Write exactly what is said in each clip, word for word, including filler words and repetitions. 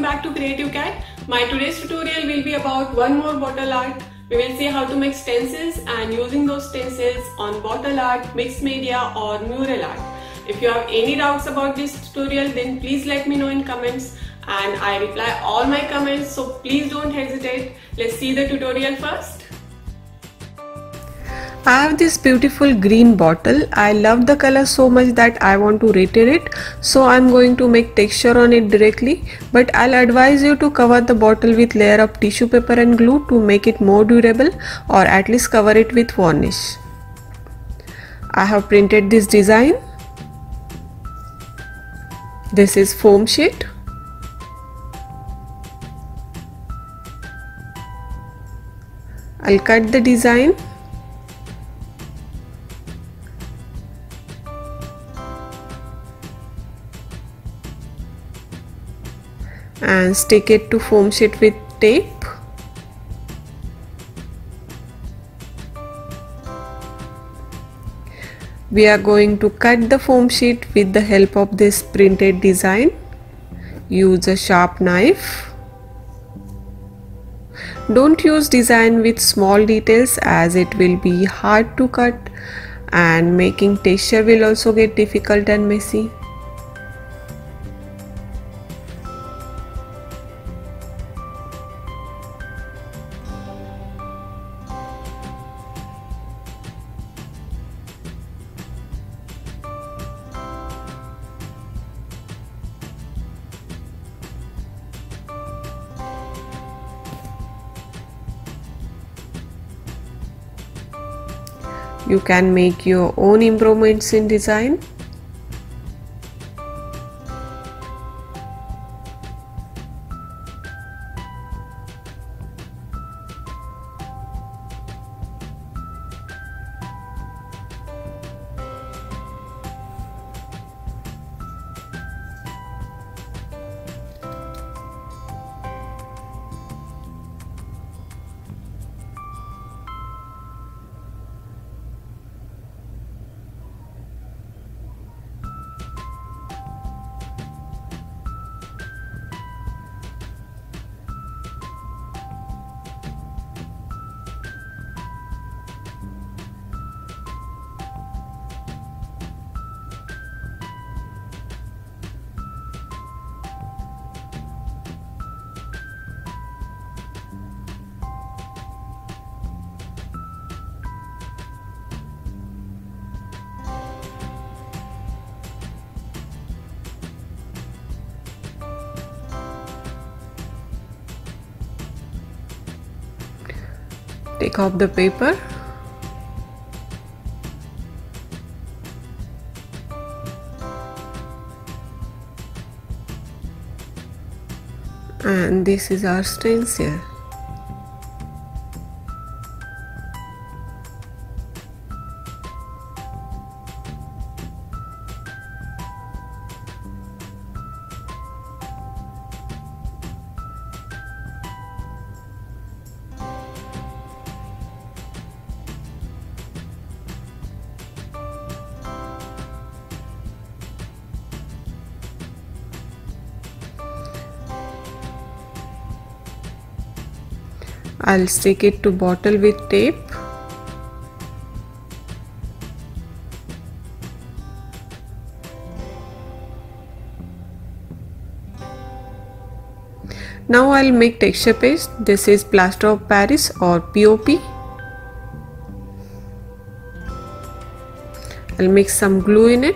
back to Creative Cat. My today's tutorial will be about one more bottle art. We will see how to make stencils and using those stencils on bottle art, mixed media or mural art. If you have any doubts about this tutorial, then please let me know in comments and I reply all my comments, so please don't hesitate. Let's see the tutorial first. I have this beautiful green bottle. I love the color so much that I want to retain it, so I'm going to make texture on it directly, but I'll advise you to cover the bottle with layer of tissue paper and glue to make it more durable, or at least cover it with varnish. I have printed this design. This is foam sheet. I'll cut the design and stick it to foam sheet with tape. We are going to cut the foam sheet with the help of this printed design. Use a sharp knife. Don't use design with small details as it will be hard to cut, and making texture will also get difficult and messy. You can make your own improvements in design. Take off the paper. And this is our stencil. I'll stick it to bottle with tape. Now I'll make texture paste. This is plaster of Paris or P O P. I'll mix some glue in it.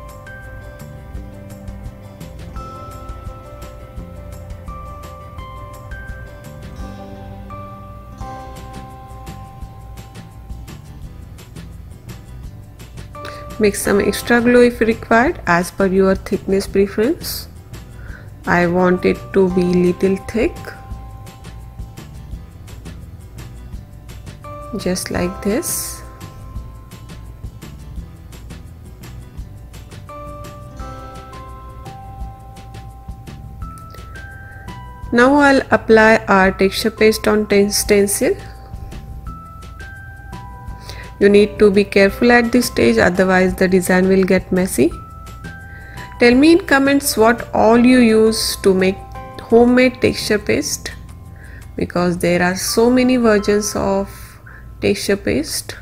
Mix some extra glue if required as per your thickness preference. I want it to be little thick, just like this. Now I'll apply our texture paste on stencil. You need to be careful at this stage, otherwise the design will get messy. Tell me in comments what all you use to make homemade texture paste, because there are so many versions of texture paste.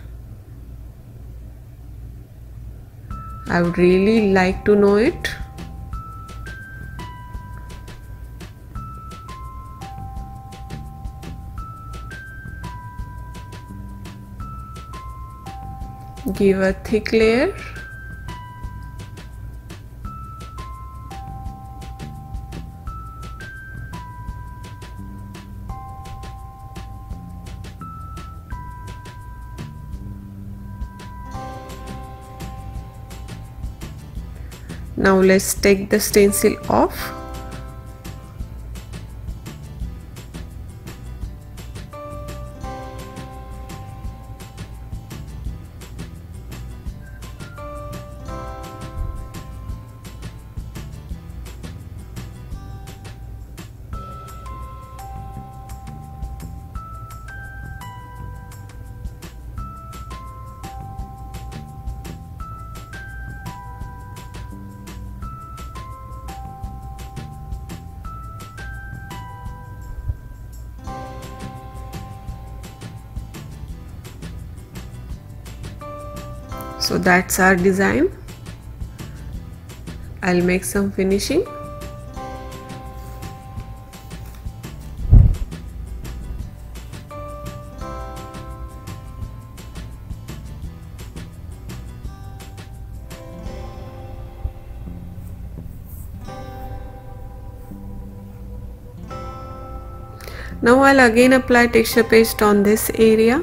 I would really like to know it. Give a thick layer. Now let's take the stencil off. So that's our design. I'll make some finishing. Now I'll again apply texture paste on this area.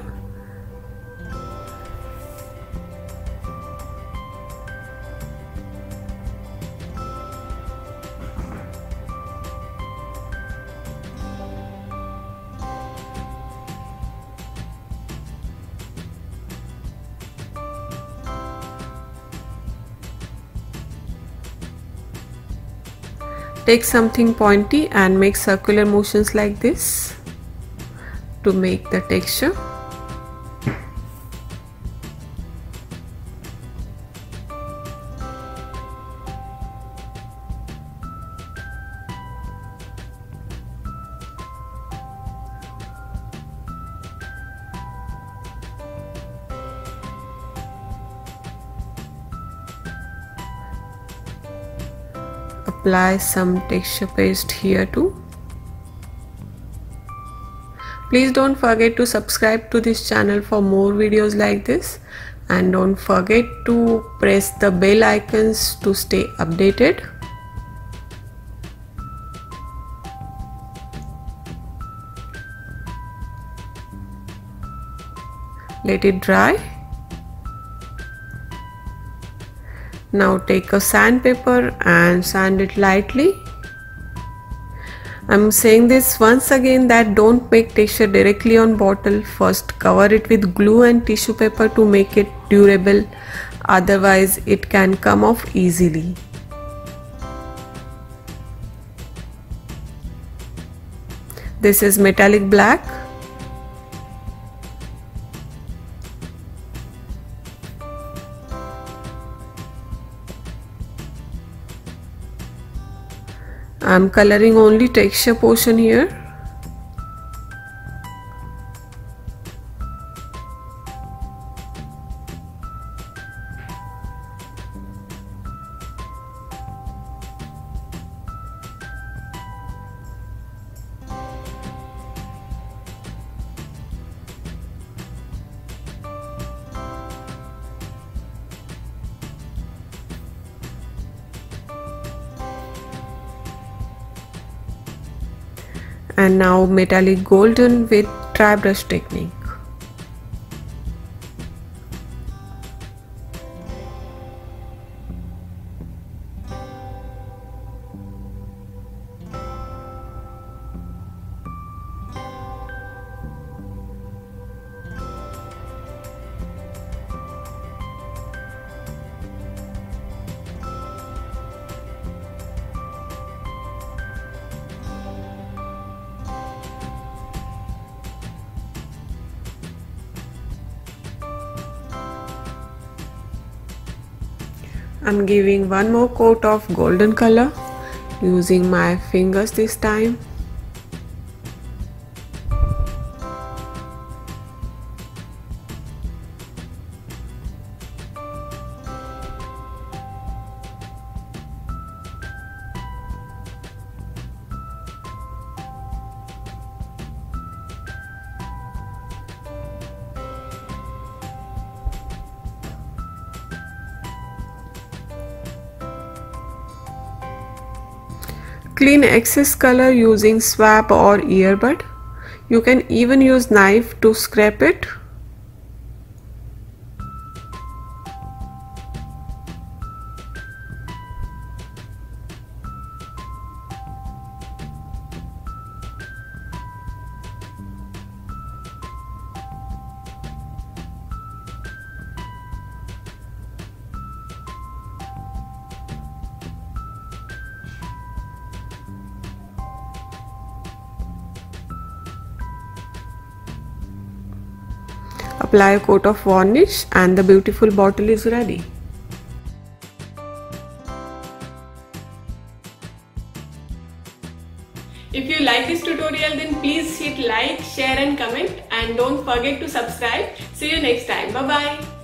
Take something pointy and make circular motions like this to make the texture. Apply some texture paste here too. Please don't forget to subscribe to this channel for more videos like this, and don't forget to press the bell icons to stay updated. Let it dry. Now take a sandpaper and sand it lightly. I'm saying this once again that don't make texture directly on bottle. First cover it with glue and tissue paper to make it durable, otherwise it can come off easily. This is metallic black. I'm coloring only texture portion here. And now metallic golden with dry brush technique. I'm giving one more coat of golden color using my fingers this time. Clean excess color using swab or earbud. You can even use knife to scrape it. Apply a coat of varnish and the beautiful bottle is ready. If you like this tutorial, then please hit like, share and comment, and don't forget to subscribe. See you next time. Bye bye.